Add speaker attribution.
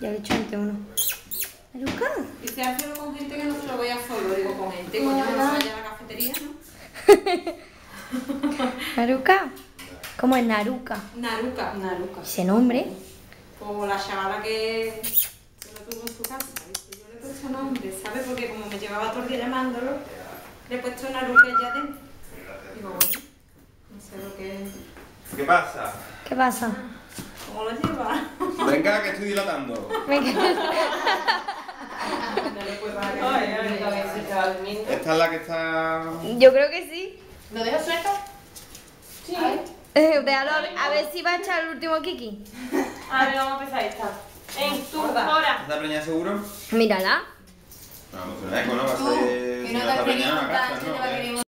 Speaker 1: Ya le he hecho antes uno. Naruka.
Speaker 2: Dice, hazlo con gente que no se lo vea solo. Digo, con gente, coño, que no vaya a la cafetería, ¿no?
Speaker 1: Naruka. ¿Cómo es Naruka?
Speaker 2: Naruka.
Speaker 1: Ese nombre.
Speaker 2: Como la chavala que lo tuvo en su casa. ¿Viste? Yo le he puesto nombre, ¿sabes? Porque como me llevaba todo el día llamándolo, le he puesto Naruka ya dentro. Digo, bueno, no sé lo que es.
Speaker 3: ¿Qué pasa?
Speaker 1: ¿Qué pasa?
Speaker 2: ¿Cómo lo lleva?
Speaker 3: Venga, que estoy dilatando. ¿Esta es la que está...?
Speaker 1: Yo creo que sí.
Speaker 4: ¿Lo dejas suelto? Sí.
Speaker 1: Déjalo a ver si va a echar el último Kiki.
Speaker 4: A ver, vamos a empezar esta. Tú, ahora.
Speaker 3: ¿Está preñada seguro?
Speaker 1: Mírala.
Speaker 3: No, pues un eco, ¿no? Va a ser...
Speaker 2: que
Speaker 3: si
Speaker 2: no
Speaker 3: no
Speaker 2: te
Speaker 3: está
Speaker 2: has
Speaker 3: preñada,
Speaker 2: querido
Speaker 3: casa,
Speaker 2: montar,
Speaker 3: ¿no?
Speaker 2: te va a querer